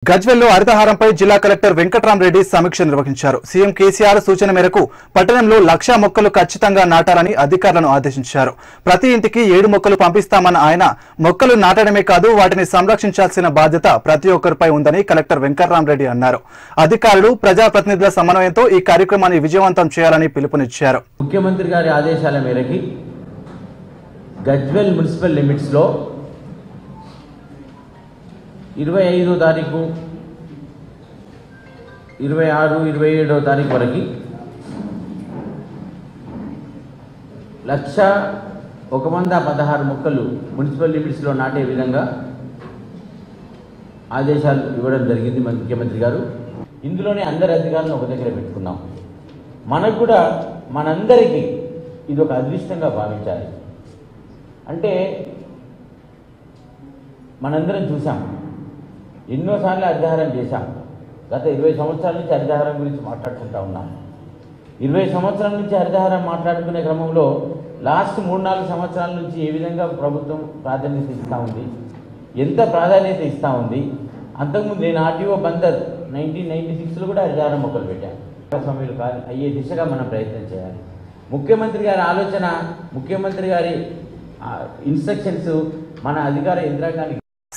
గజ్వెల్లో హరితహారంపై జిల్లా కలెక్టర్ వెంకట్రామరెడ్డి సమీక్ష నిర్వహించారు. సీఎం కేసీఆర్ సూచన మేరకు పట్టణంలో 1,00,000 మొక్కలు ఖచ్చితంగా నాటాలని అధికారులను ఆదేశించారు. ప్రతి ఇంటికి 7 మొక్కలు పంపిస్తామన్న ఆయన మొక్కలు నాటడమే కాదు వాటిని సంరక్షించాల్సిన బాధ్యత ప్రతి ఒక్కరిపై ఉందని కలెక్టర్ వెంకట్రామరెడ్డి అన్నారు. అధికారులు ప్రజాప్రతినిధుల సమన్వయంతో ఈ కార్యక్రమాన్ని విజయవంతం చేయాలని పిలుపునిచ్చారు. ముఖ్యమంత్రి గారి ఆదేశాల మేరకు గజ్వెల్ మున్సిపల్ లిమిట్స్ లో 25వ తారీఖు 26, 27వ తారీఖు వరకు 1,116 మొక్కలు మున్సిపల్ లిమిట్స్లో నాటే విధంగా ఆదేశాలు ఇవ్వడం జరిగింది ముఖ్యమంత్రి గారు. ఇందులోనే అందరి అధికారులను ఒక దగ్గర పెట్టుకున్నాం. మనకు కూడా మనందరికీ ఇది ఒక అదృష్టంగా భావించాలి. అంటే మనందరం చూసాం, ఎన్నోసార్లు హరితహారం చేశాం. గత 20 సంవత్సరాల నుంచి హరితహారం గురించి మాట్లాడుకుంటా ఉన్నాం. 20 సంవత్సరాల నుంచి హరితహారం మాట్లాడుకునే క్రమంలో లాస్ట్ 3-4 సంవత్సరాల నుంచి ఏ విధంగా ప్రభుత్వం ప్రాధాన్యత ఇస్తూ ఉంది, ఎంత ప్రాధాన్యత ఇస్తూ ఉంది. అంతకుముందు నేను ఆర్టీఓ బందర్ 1996లో కూడా హరితహారం మొక్కలు పెట్టాను. సమయంలో అయ్యే దిశగా మనం ప్రయత్నం చేయాలి. ముఖ్యమంత్రి గారి ఆలోచన, ముఖ్యమంత్రి గారి ఇన్స్ట్రక్షన్స్ మన అధికార యంత్రాంగానికి